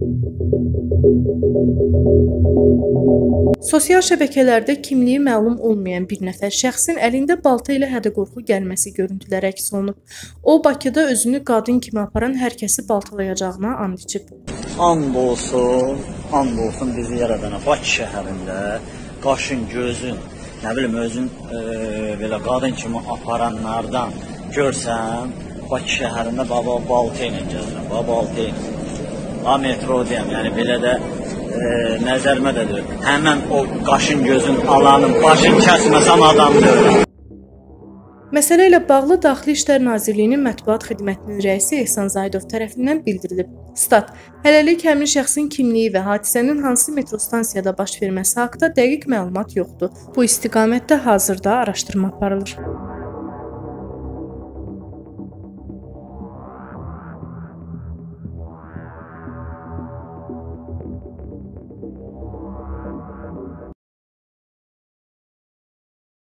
Sosial şəbəkələrdə kimliyi məlum olmayan bir nəfər şəxsin əlində balta ilə hədə-qorxu gəlməsi görüntüləri əks olunub. O, Bakıda özünü qadın kimi aparan hər kəsi baltalayacağına and içib. And olsun bizi yaradana Bakı şəhərində qaşın, gözün, nə bilim, özün belə qadın kimi aparanlardan görsəm, Bakı şəhərində baba balta ilə gəzirəm, baba balta ilə. Metro deyəm, yəni belə də nəzərimə də deyir. Həmən o qaşın, gözün alanın başını kəsməsəm adam deyir. Məsələ ilə bağlı Daxili İşlər Nazirliyinin Mətbuat Xidmətinin rəisi Ehsan Zaidov tərəfindən bildirilib. Stat: Hələlik həmin şəxsin kimliyi və hadisənin hansı metro stansiyada baş verməsi haqqında dəqiq məlumat yoxdur. Bu istiqamətdə hazırda araşdırma aparılır.